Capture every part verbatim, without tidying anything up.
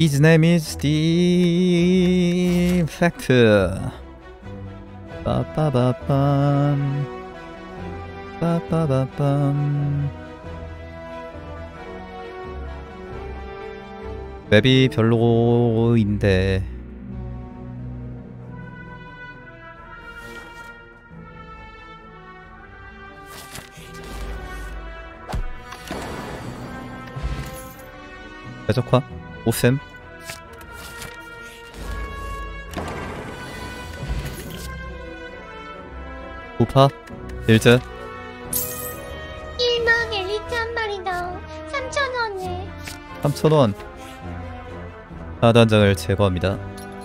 His name is Defect. 빠빠바빰 빠빠바빰. 맵이 별로인데 최적화? 오셈? 우파? 일즈? 일망 엘리트 한 마리당 삼천 원에 삼천 원. 하단장을 제거합니다.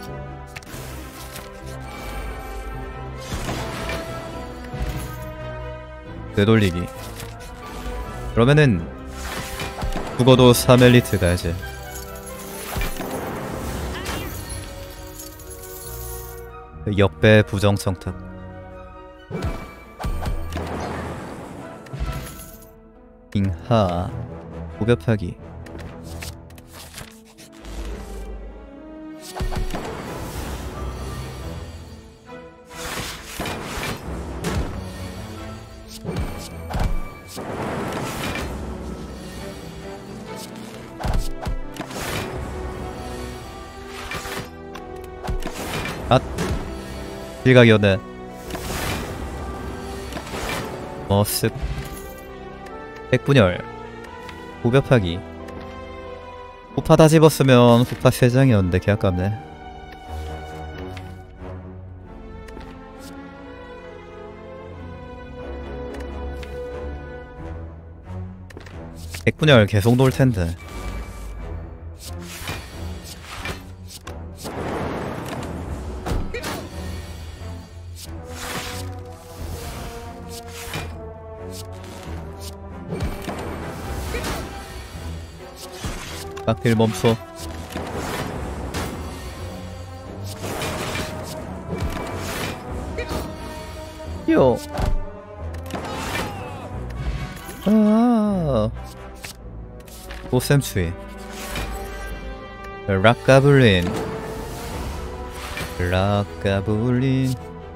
되돌리기. 그러면은 죽어도 삼 엘리트 가야지. 역배 부정청탁. 빙하 무ገብ하기. 앗! 일각이었네. 머습 핵분열 무ገብ하기. 후파 다 집었으면 후파 세 장이었는데 개 아깝네. 핵분열 계속 놀텐데. 깍필 멈춰. 요. 아. 오셈 추이. 락가블린. 락가블린.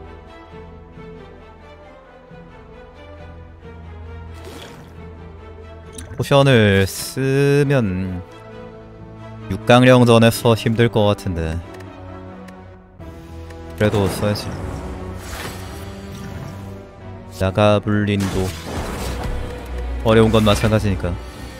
포션을 쓰면 육강령전에서 힘들 것 같은데 그래도 써야지. 나가블린도 어려운 건 마찬가지니까.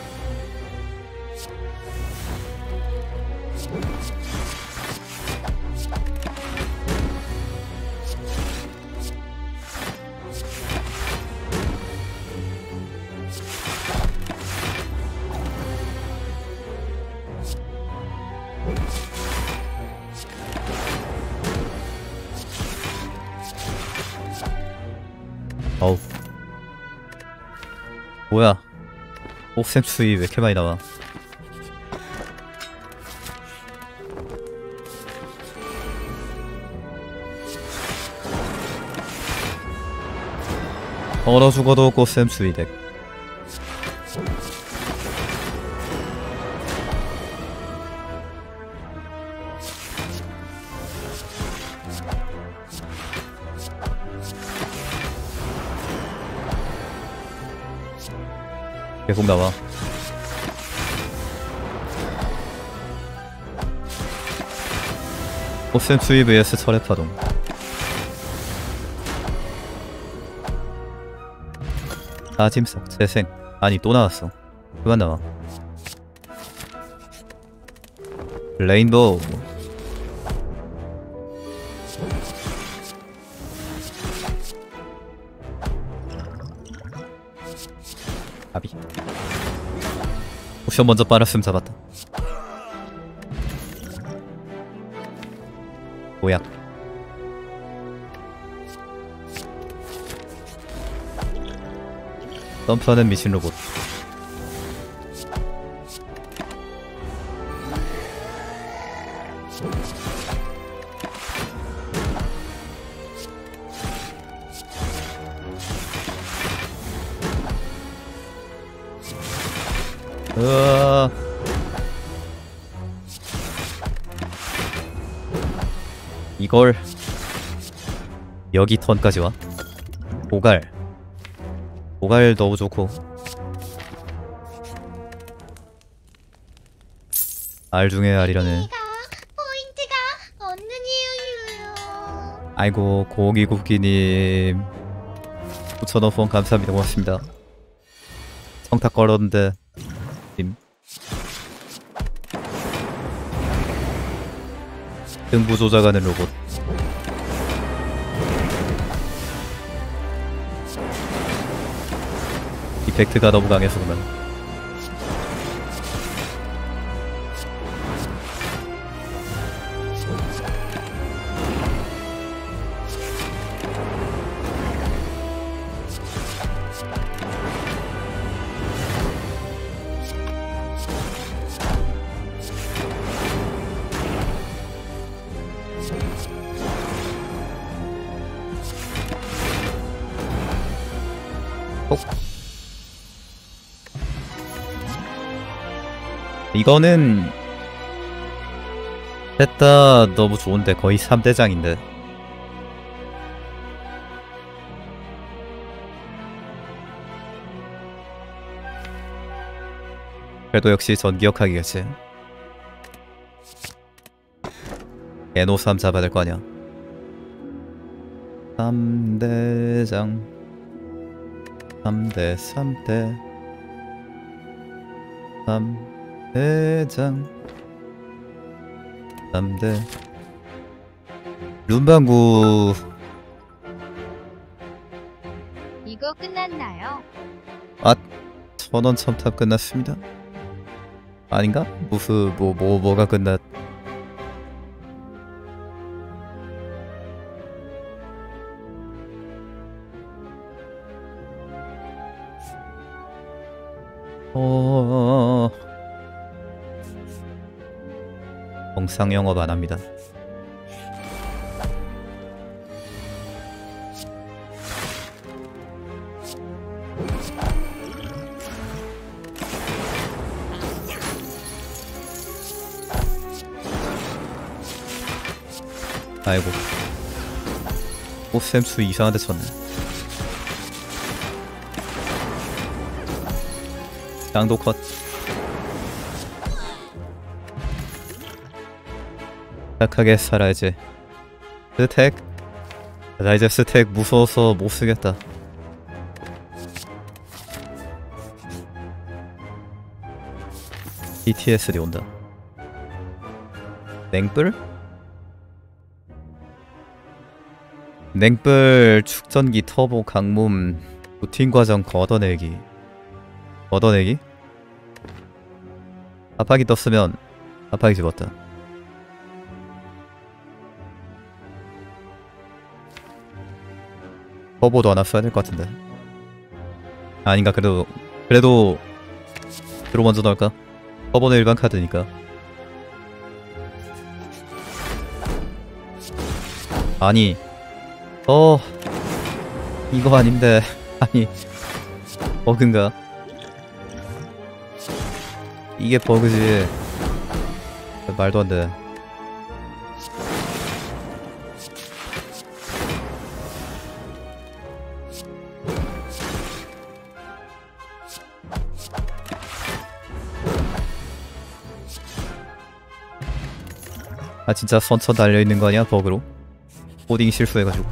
어우 뭐야 옥샘 수위 왜 이렇게 많이 나와. 얼어 죽어도 꽃샘 수위 덱. 계속 나와. 오셈 수위 vs 철의 파동. 아짐석 재생. 아니 또 나왔어. 그만 나와. 레인보우. 아비. 옵션 먼저 빨았으면 잡았다. 모약. 덤프하는 미친 로봇. 으아. 이걸 여기 턴까지 와. 고갈 고갈 너무 좋고 알 중에 알이라네. 포인트가 없는 이유요. 아이고 고기국기님 구천 원 후원 감사합니다. 고맙습니다. 성탁 걸었는데 님 등부 조작하는 로봇. 이펙트가 너무 강해서 그만. 이거는 셋 다 너무 좋은데 거의 삼 대장인데 그래도 역시 전기역학이겠지. 에노 삼 잡아야 될 거 아니야. 삼 대장 삼 대 삼 대 삼 대장 삼 대 룸방구. 이거 끝났나요? 아, 천원 첨탑 끝났습니다. 아닌가? 무슨 뭐 뭐 뭐가 끝났? 어. 정상 영업 안 합니다. 아이고. 오샘수 이상한 데 쳤네. 장도 컷. 착하게 살아야지. 스택. 나 이제 스택 무서워서 못쓰겠다. 비티에스디 온다. 냉불? 냉불 축전기 터보 강몸 루틴 과정 걷어내기. 걷어내기? 압박이 떴으면 압박이 집었다. 터보도 하나 써야 될 것 같은데. 아닌가. 그래도 그래도 드로 먼저 넣을까? 터보는 일반 카드니까. 아니 어 이거 아닌데. 아니 버그인가? 이게 버그지. 말도 안 돼. 아 진짜 선처 달려있는 거 아니야 버그로? 코딩 실수해가지고.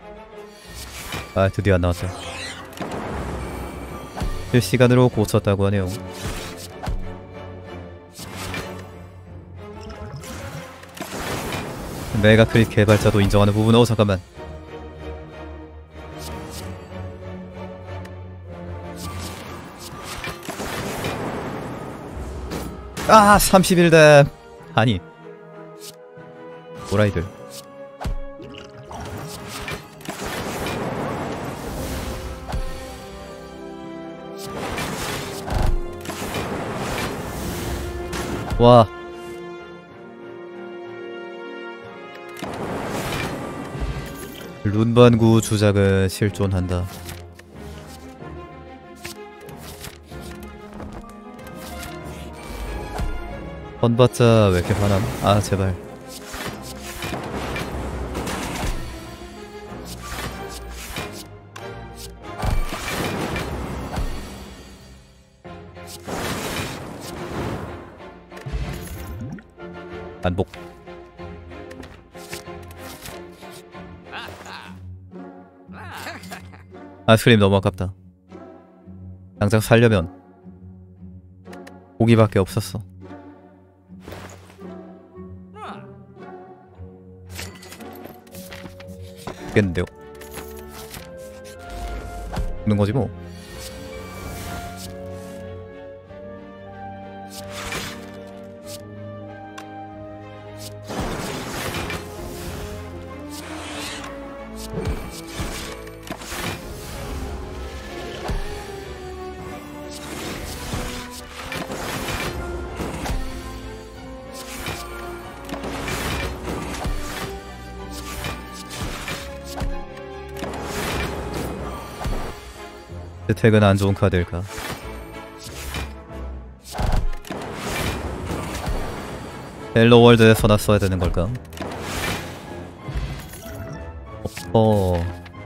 아 드디어 안 나왔다. 실시간으로 고쳤다고 하네요. 메가크립 개발자도 인정하는 부분. 어 잠깐만. 아 삼십일 대. 아니 오라이들. 와 룬반구 주작은 실존한다. 헌봤자 왜 이렇게 화남? 아 제발. 반복. 아이스크림 너무 아깝다. 당장 살려면 고기밖에 없었어. 죽겠는데요? 죽는 거지 뭐. 스택은 안 좋은 카드일까? 헬로 월드에서나 써야 되는 걸까? 어.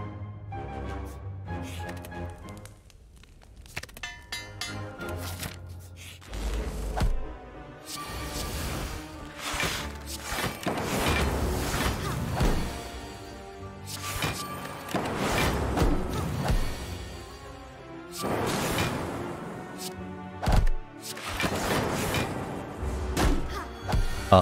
아.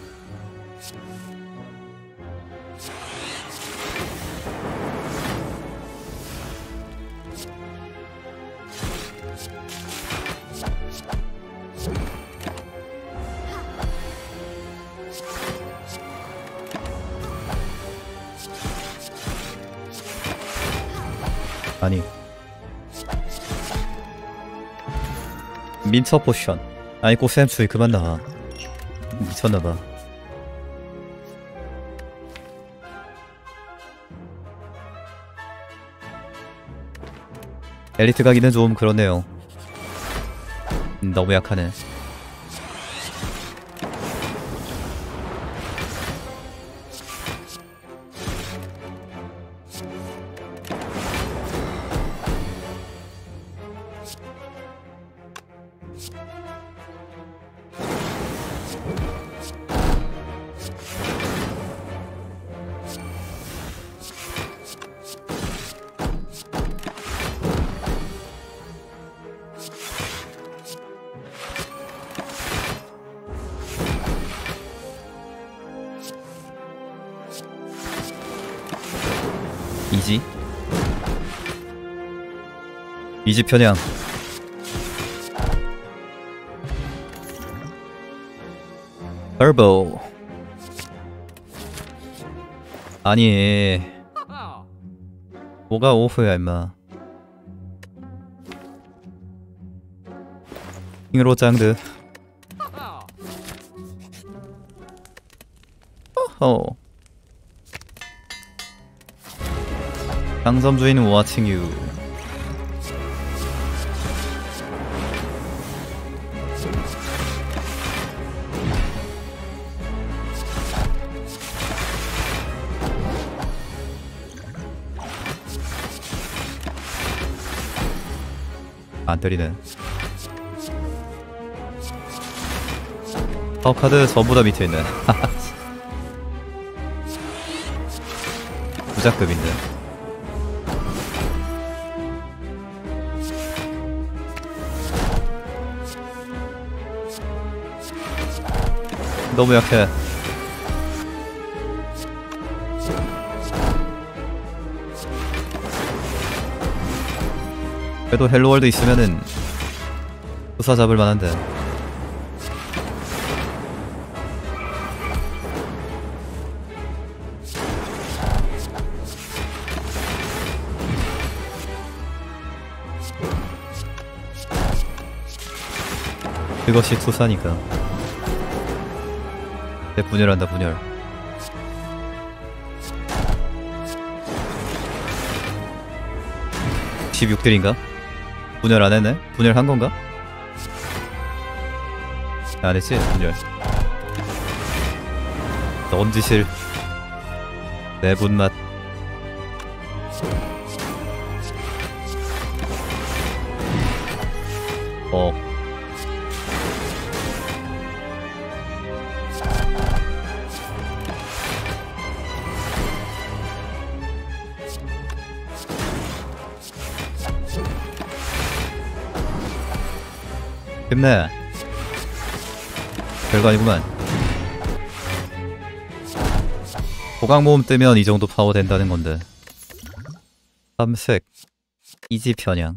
아니. 민터 포션. 아니 꼬쌤 주의 그만 나와. 미쳤나봐. 엘리트 가기는 좀 그렇네요. 음, 너무 약하네. 이지? 이지 편향. 터보. 아니 뭐가 오프야 임마. 킹으로 짱드. 어허. 상점주인 watching you. 안 때리네. 파워 카드 전부 다 밑에 있네. 부자급인데. 너무 약해. 그래도 헬로월드 있으면은 부사 잡을 만한데. 그것이 투사니까. 내 분열한다 분열. 십육 딜인가? 분열 안 했네? 분열 한 건가? 안 했지? 분열. 넌지실. 내 분맛. 어. 끝내. 별거 아니구만. 보강 모음 뜨면 이 정도 파워 된다는 건데. 삼색 이지 편향.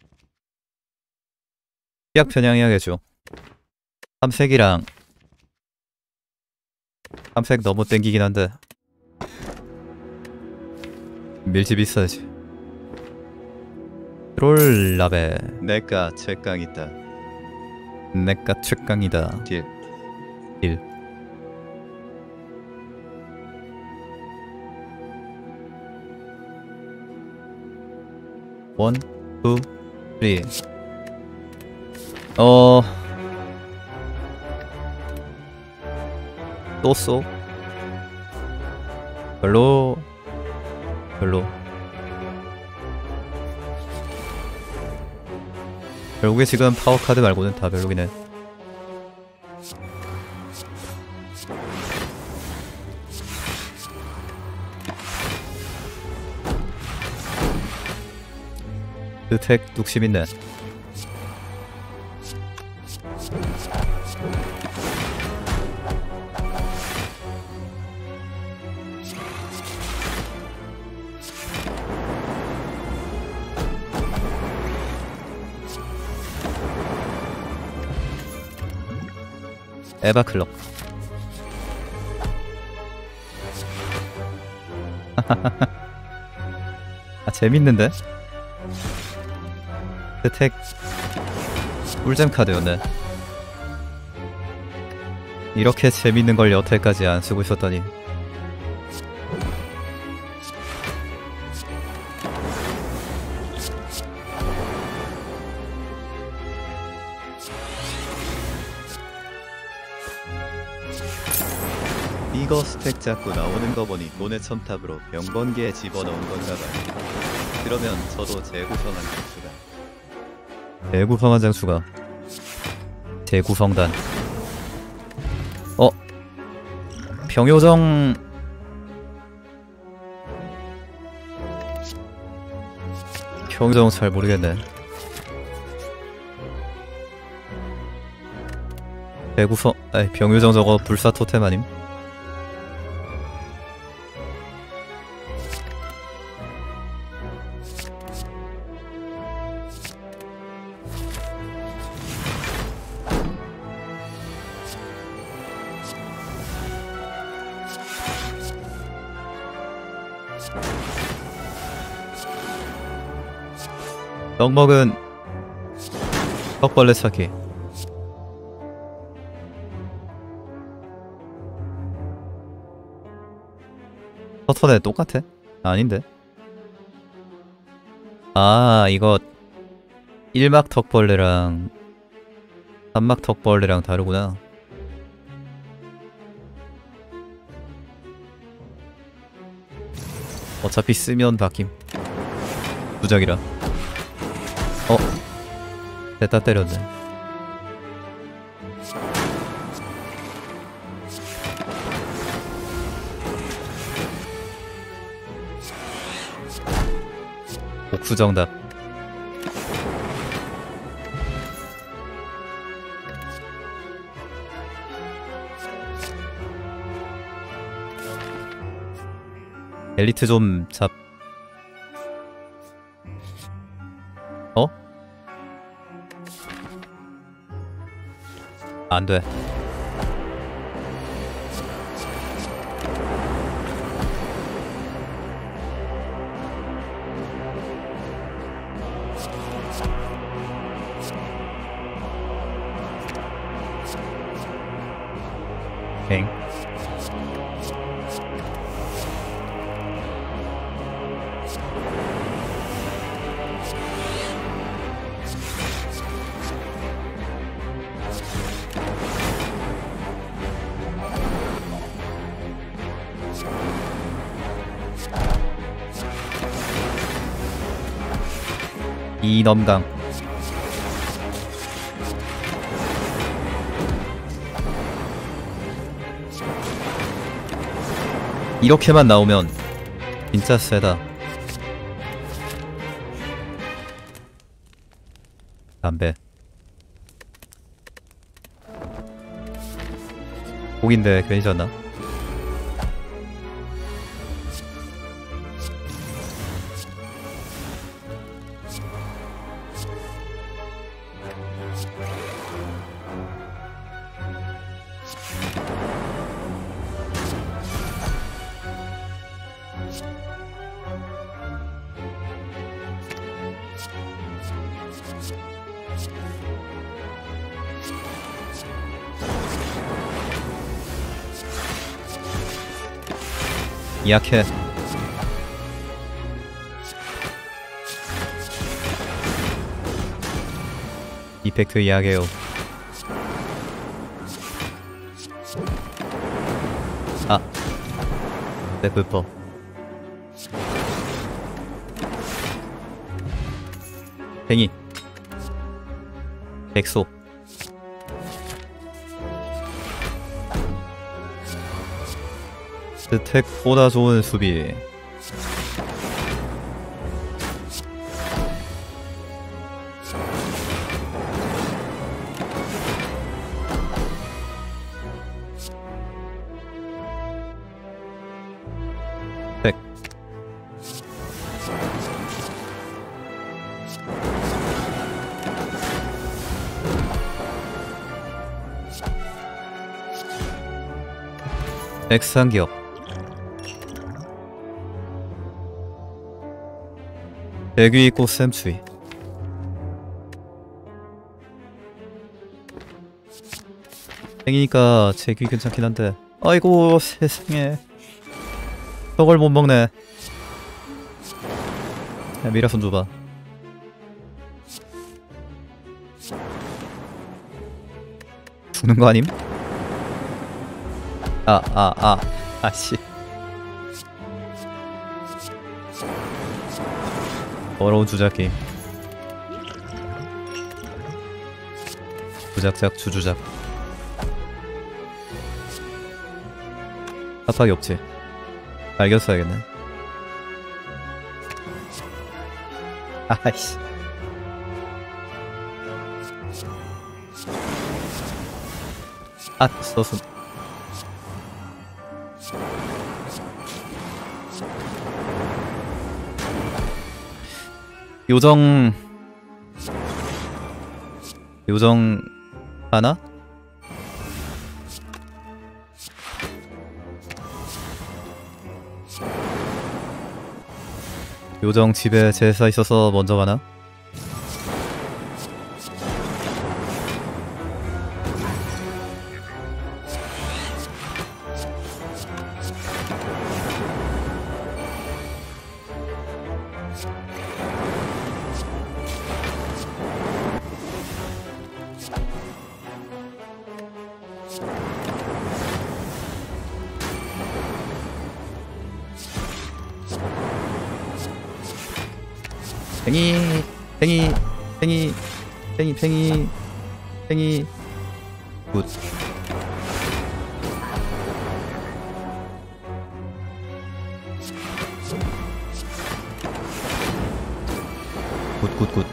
피약 편향해야겠죠. 삼색이랑 삼색 너무 땡기긴 한데 밀집 있어야지. 트롤라베 내가 최강이다. 내가 최강이다. 딜 딜. 원, 투, 쓰리. 어... 또 쏘? 별로... 별로. 결국에 지금 파워카드 말고는 다 별로긴 해. 스택 뚝심 있네. 에바 클럭. 아 재밌는데? 스택 꿀잼 카드였네. 이렇게 재밌는 걸 여태까지 안 쓰고 있었다니. 이거 스택 잡고 나오는 거 보니 돈의 첨탑으로 병번기에 집어넣은 건가 봐요. 그러면 저도 재구성한 장수가. 재구성한 장수가. 재구성단. 어? 병요정... 병요정 잘 모르겠네. 재구성... 아이 병요정 저거 불사 토템 아님? 떡먹은 떡벌레 찾기. 터턴에 똑같아? 아닌데? 아 이거 일막 턱벌레랑 삼막 턱벌레랑 다르구나. 어차피 쓰면 바뀜. 무작이라. 어? 됐다 때렸네. 복수정답. 엘리트 좀 잡... 어? 안 돼. 엥. 이넘강. 이렇게만 나오면 진짜 세다. 담배. 곡인데 괜히 졌나? 약해. 이펙트 약해요. 아, 데프퍼. 팽이. 백소. 스택보다 좋은 수비. 백. 백상기업. 대귀 있고 샘추위. 팽이니까 제귀 괜찮긴 한데 아이고 세상에 저걸 못 먹네. 야, 미라손 줘봐. 죽는 거 아님? 아 아 아 아씨. 더러운 주작 게임. 주작작 주주작. 합박이 없지. 알겠어야겠네. 아이씨. 아 써순. 요정 요정 하나? 요정 집에 제사 있어서 먼저 가나? 팽이 팽이 팽이 팽이 팽이 팽이 굿. 굿굿굿.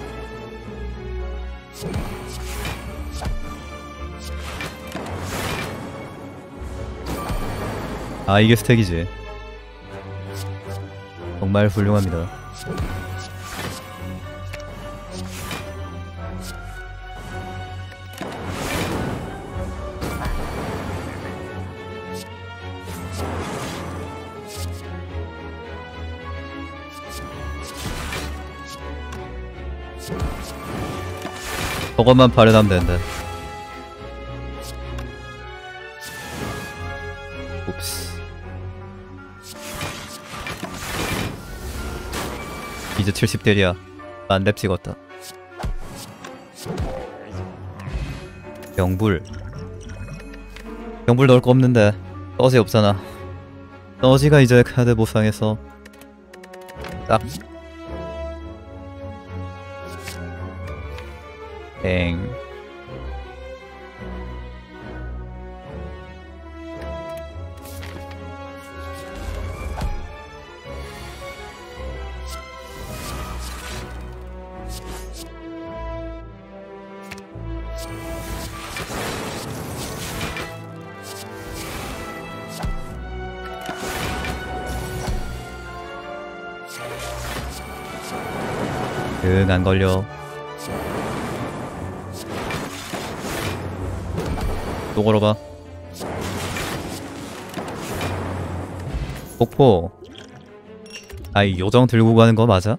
아 이게 스택이지. 정말 훌륭합니다. 저것만 발현하면 되는데. 옵스. 이제 칠십 딜이야. 만렙 찍었다. 병불. 병불 넣을 거 없는데 떠지 없잖아. 떠지가 이제 카드 보상해서 딱 땡. 응, 안 걸려. 또 걸어봐. 폭포. 아이, 요정 들고 가는 거 맞아?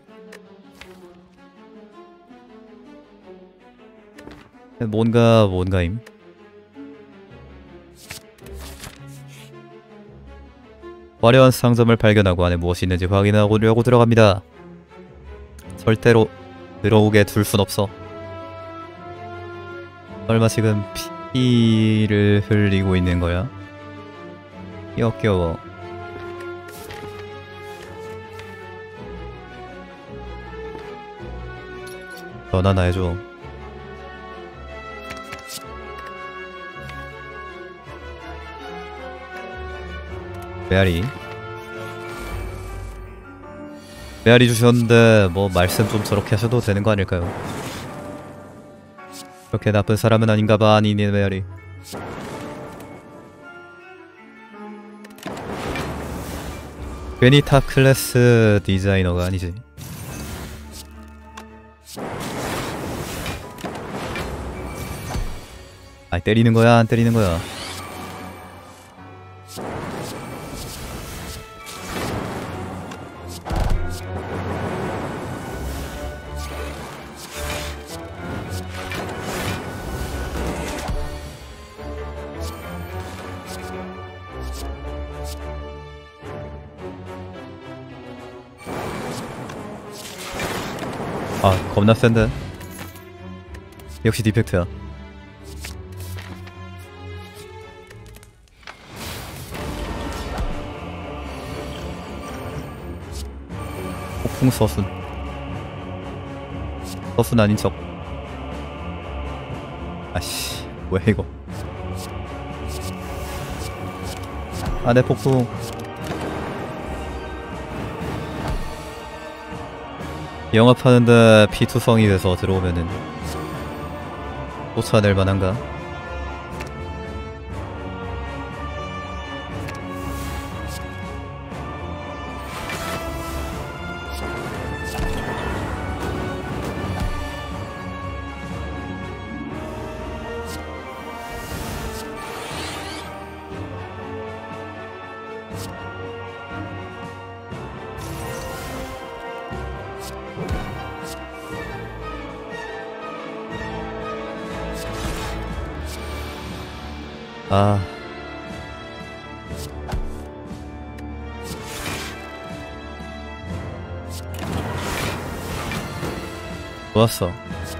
뭔가 뭔가임. 화려한 상점을 발견하고 안에 무엇이 있는지 확인하려고 들어갑니다. 절대로 들어오게 둘 순 없어. 설마 지금 피를 흘리고 있는 거야? 역겨워. 전화나 해줘. 메아리 메아리 주셨는데 뭐 말씀 좀 저렇게 하셔도 되는 거 아닐까요? 그렇게 나쁜 사람은 아닌가봐. 아니네 메아리. 괜히 탑 클래스 디자이너가 아니지. 아이, 때리는 거야 안 때리는 거야? 아, 겁나 센데. 역시 디펙트야. 폭풍 서순. 서순 아닌 척. 아씨, 뭐야 이거. 아, 내 폭풍. 영업하는데 피투성이 돼서 들어오면은 쫓아낼 만한가? 아, 좋았어.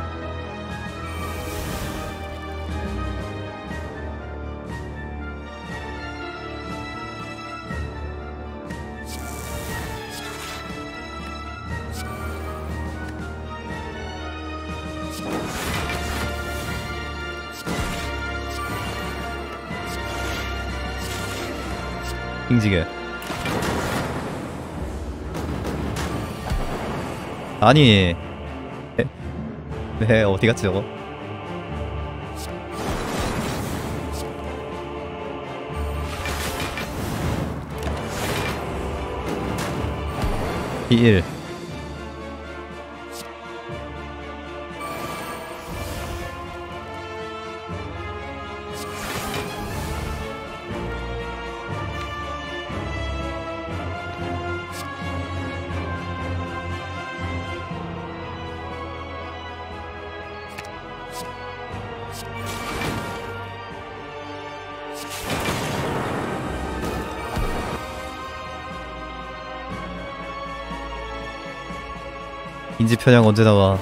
징징해. 아니, 네, 네 어디 갔지 저거? 일. 인지 편향 언제 나와?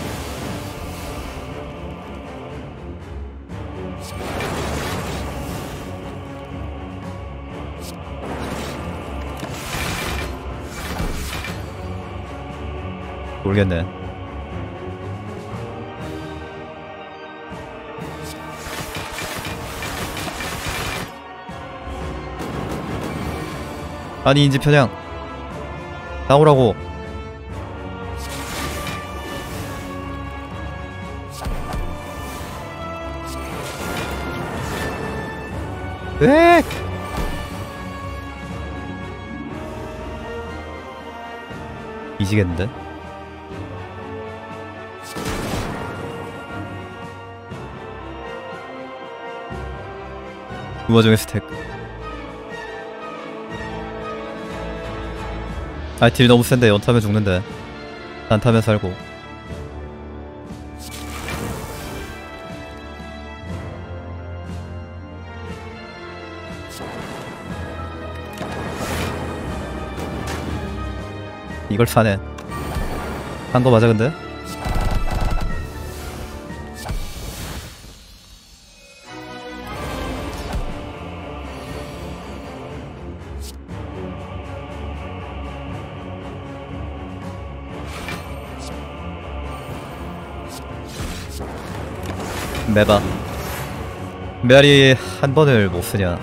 모르겠네. 아니, 인지 편향 나오라고. 으악! 이지겠는데? 그 와중에 스택. 아 딜 너무 센데 연타면 죽는데. 안 타면 살고. 이걸 사네. 한 거 맞아 근데? 매봐. 메아리 한 번을 못 쓰냐?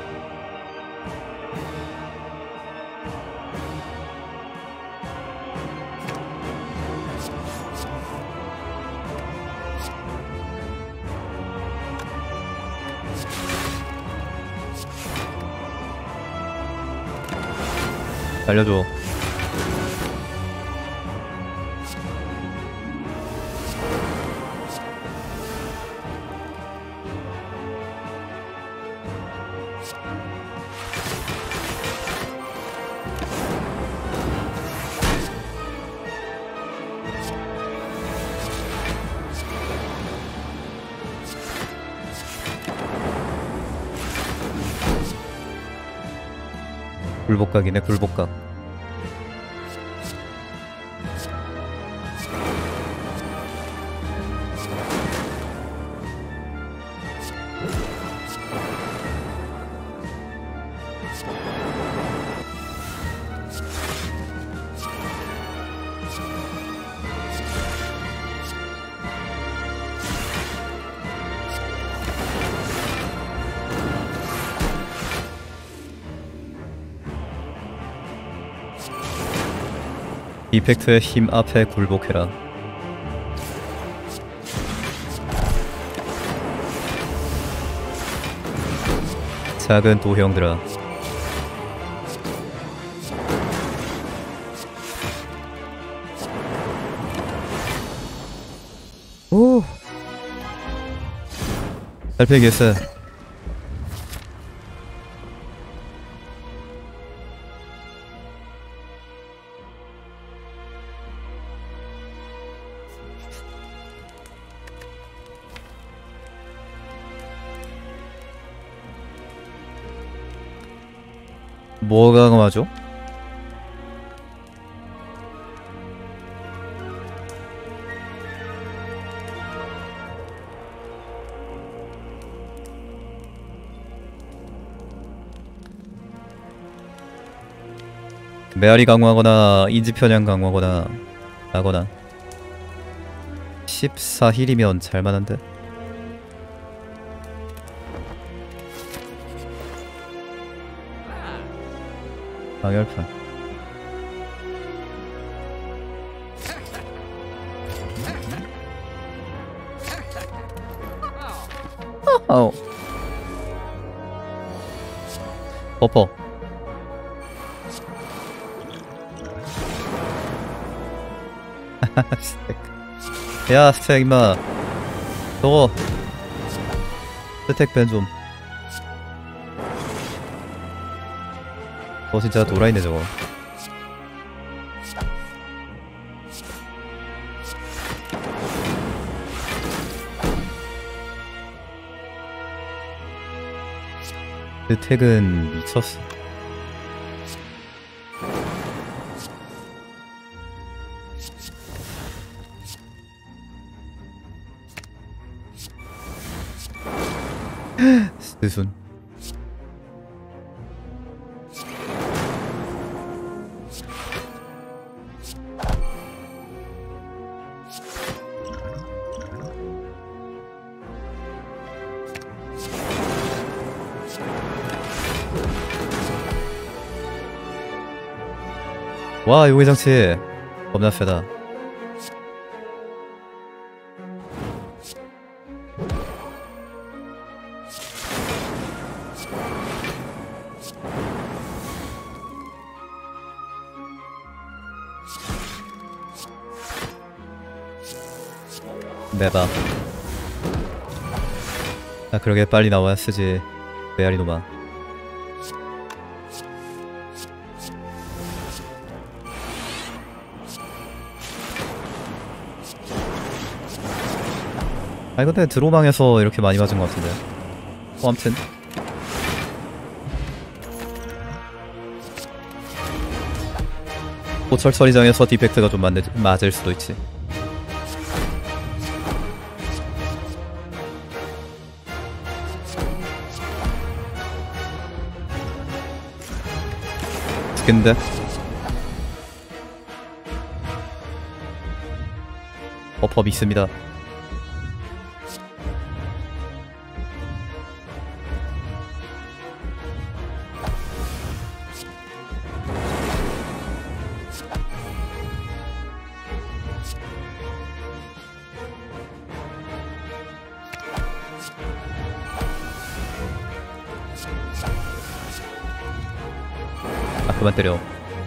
알려줘. 굴복각이네 굴복각. 이펙트의 힘 앞에 굴복해라. 작은 도형들아. 오. 달팽이했어. 뭐가 강하죠? 메아리 강화하거나 인지편향 강화하거나 하거나. 십사 힐이면 잘만한데? 방열판. 아우. 버퍼. 스택. 야 스택 임마. 저거 스택 밴 좀. 어 진짜 도라이네 저거. 그 택은 미쳤어. 스순. 와 요괴 장치 겁나 세다. 매봐. 아 그러게 빨리 나와야 쓰지. 메아리노마. 아니 근데 드로망에서 이렇게 많이 맞은 것 같은데. 어, 아무튼 고철 처리장에서 디펙트가 좀 맞네, 맞을 수도 있지. 근데 버퍼 믿습니다. 아 그만 때려.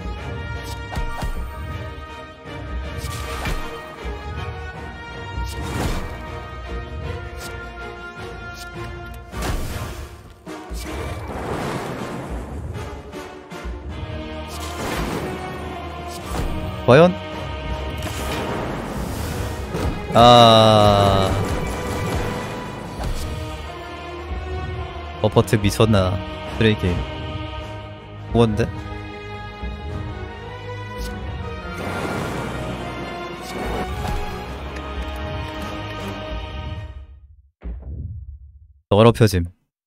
과연? 아... 버퍼트 미쳤나. 쓰레기 뭔데? 더럽혀짐.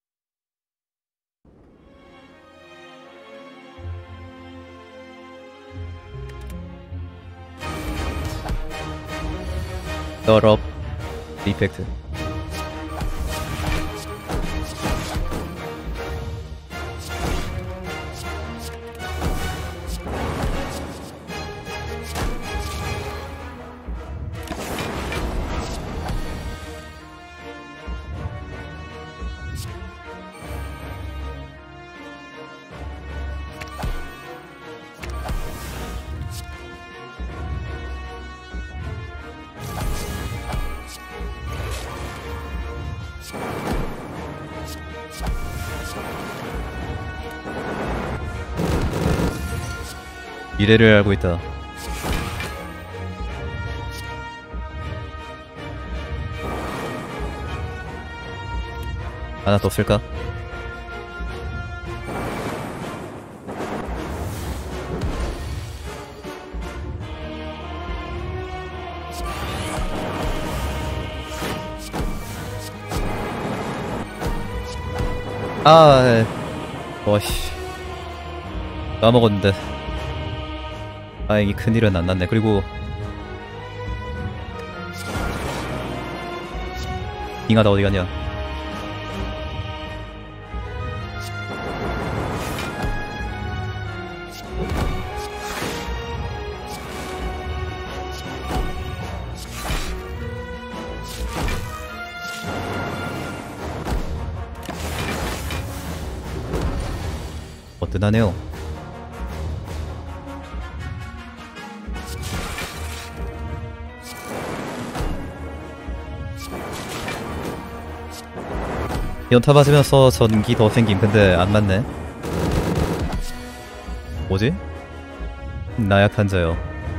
더럽 디펙트. 미래를 알고 있다. 하나 더 쓸까? 아, 어이씨, 까먹었는데. 다행히 큰일은 안 났네. 그리고 잉하다 어디 갔냐? 어뜨나네요. 연타 맞으면서 전기 더 생김. 근데 안 맞네. 뭐지? 나약한 자요.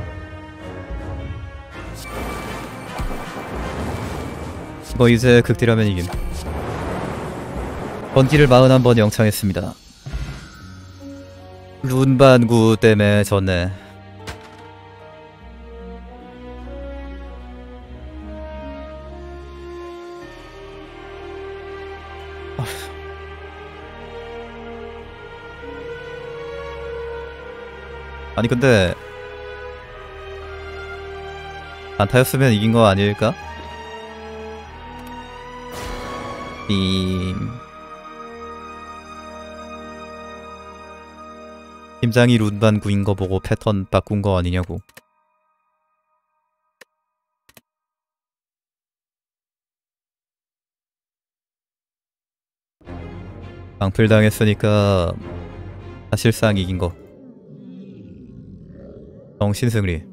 뭐 이제 극딜하면 이김. 번기를 사십일 번 영창했습니다. 룬반구 때문에 졌네. 아니 근데 안타였으면 이긴 거 아닐까? 빔 팀장이 룬반구인 거 보고 패턴 바꾼 거 아니냐고. 방풀 당했으니까 사실상 이긴 거. 정신승리.